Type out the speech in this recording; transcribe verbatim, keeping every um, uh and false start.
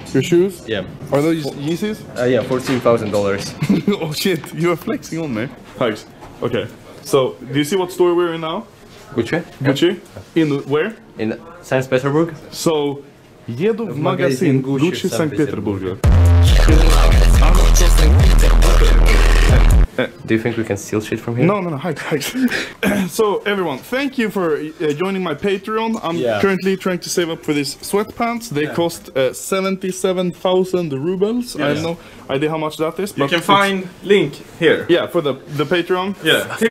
Your shoes? Yeah. Are those Yeezys? Uh, yeah, fourteen thousand dollars. Oh shit, you are flexing on me. Thanks. Okay. So, do you see what store we're in now? Gucci? Gucci? In where? In Saint Petersburg? So, Jedu w magazyn magazyn Gucci Gucci w Sankt Sankt Petersburg. Do you think we can steal shit from here? No, no, no, hikes, hikes. So, everyone, thank you for uh, joining my Patreon. I'm Yeah. currently trying to save up for these sweatpants. They Yeah. cost uh, seventy-seven thousand rubles. I have Yes. no idea how much that is. You but can it's- find link here. Yeah, for the, the Patreon. Yeah.